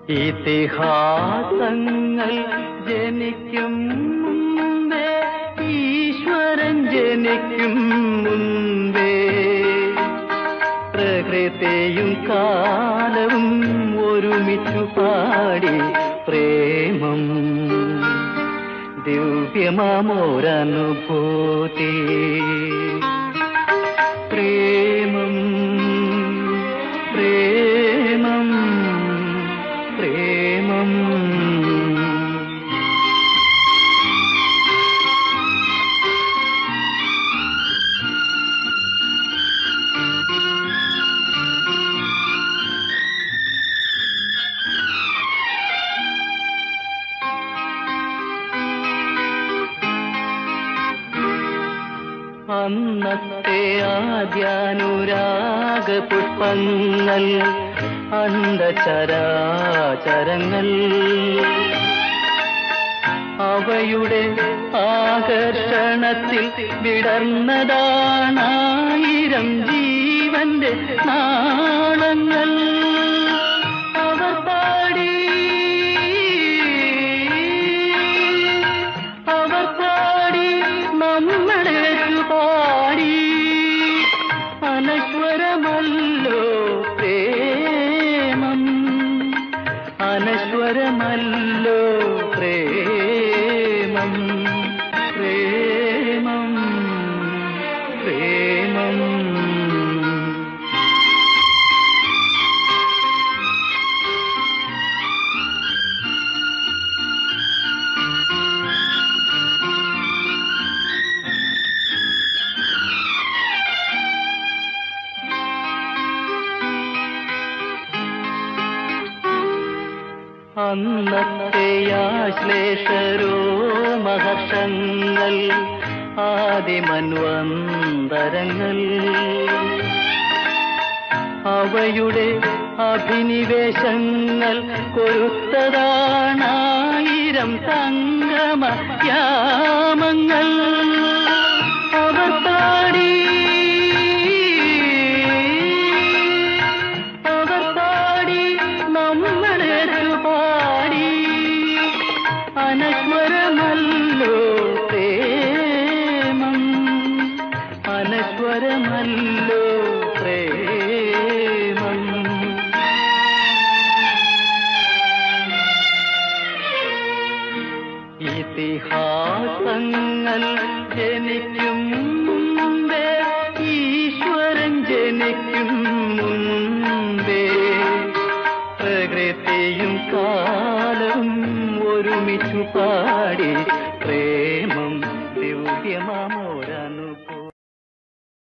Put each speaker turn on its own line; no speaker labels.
ഇതിഹാസങ്ങൾ ജനിക്കും മുമ്പേ, ഈശ്വരൻ ജനിക്കും മുമ്പേ, പ്രകൃതിയും കാലവും ഒരുമിച്ചു പാടി പ്രേമം ദിവ്യമാമോരനുഭൂതി. പ്രേമം പ്രേമം പ്രേമം. അന്നത്തെ ആദ്യാനുരാഗ പുഷ്പങ്ങൾ, അണ്ടചരാചരങ്ങൾ, അവയുടെ ആകർഷണത്തിൽ വിടർന്നതാണായിരം ജീവന്റെ നാളങ്ങൾ. അവർ പാടി നമ്മളെ പാടി, അനശ്വരമല്ലോ പ്രേമം, അനശ്വരമല്ലോ പ്രേമം, പ്രേമം പ്രേമം. അന്നത്തെ ആശ്ലേഷരോ മഹർഷങ്ങൾ, ആദിമന്വന്തരങ്ങൾ, അവയുടെ അഭിനിവേശങ്ങൾ കൊരുത്തതാണായിരം സംഗമയാമങ്ങൾ. അവർ പാടി നമ്മളെ പാടി, അനശ്വരമല്ലോ പ്രേമം, അനശ്വരമല്ലോ പ്രേമം. ഇതിഹാസങ്ങൾ ജനിക്കും മുമ്പേ, ഈശ്വരൻ ജനിക്കും മുമ്പേ, പ്രകൃതിയും കാലവും ഒരുമിച്ചു പാടി